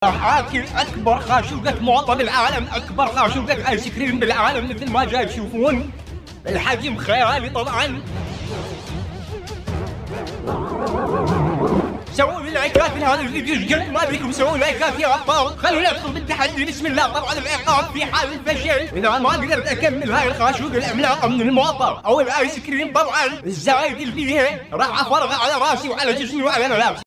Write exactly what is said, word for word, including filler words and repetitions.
حاكي اكبر خاشوقة معطى بالعالم، اكبر خاشوقة ايس كريم بالعالم، مثل ما جاي تشوفون الحجم خيالي طبعا. سووا لي لايكات من هذا الفيديو، قبل ما بيكم سووا لايكات يا ابطال، خلوا نفسكم بالتحدي. بسم الله. طبعا العقاب في حال الفشل اذا ما قدرت اكمل هاي الخاشوق العملاقه من المعطر او الايس كريم، طبعا الزايد اللي فيها راح افرغ على راسي وعلى جسمي وعلى ملابسي.